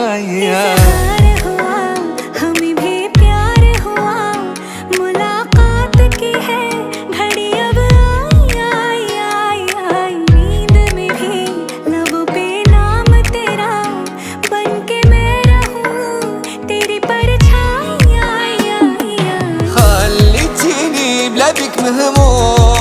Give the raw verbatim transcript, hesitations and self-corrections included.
हमें भी प्यार हुआ, मुलाकात की है घड़ी अब आई आई आई। नींद में भी लबों पे नाम तेरा, बन के मैं रहूं तेरी परछाई। خليتيني بلا بيك مهموم